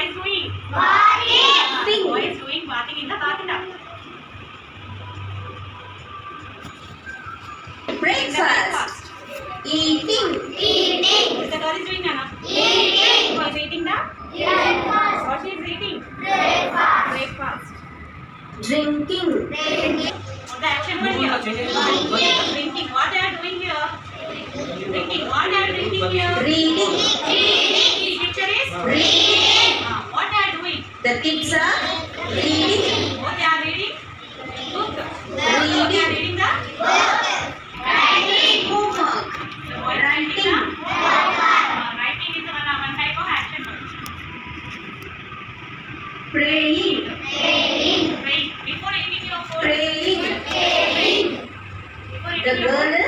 is doing? Bathing. Boy is doing bathing in the bathtub. Breakfast. Eating. What the girl is doing, Nana? Eating. Who is eating the? Breakfast. What she is eating? Breakfast. Drinking. What the action word here? Drinking. What they are doing here? Drinking. What they are drinking here? Reading. The picture is? What they are doing? The kids are reading. What they are reading? Book. They are Reading. reading the? Homework. The boy is writing the? Writing is one type of action word. Praying. Praying. Before eating your food. Praying. Before The eating your girl food.